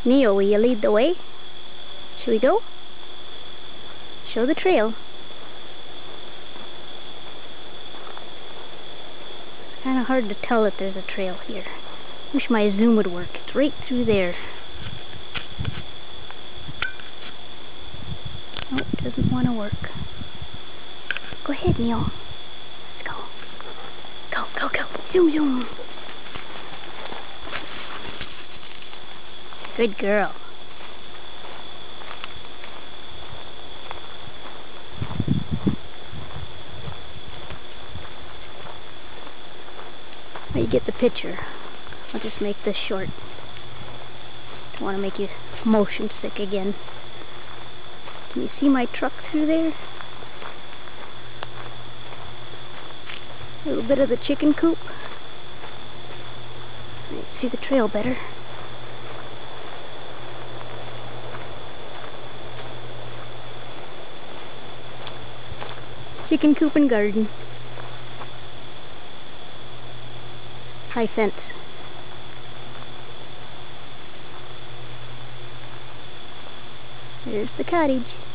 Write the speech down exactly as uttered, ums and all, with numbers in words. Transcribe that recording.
Neo, will you lead the way? Should we go? Show the trail. It's kind of hard to tell that there's a trail here. Wish my zoom would work. It's right through there. Oh, it doesn't want to work. Go ahead, Neo. Let's go. Go, go, go. Zoom, zoom. Good girl. Well, you get the picture. I'll just make this short. Don't want to make you motion sick again. Can you see my truck through there? A little bit of the chicken coop. You see the trail better. Chicken coop and garden. High fence. There's the cottage.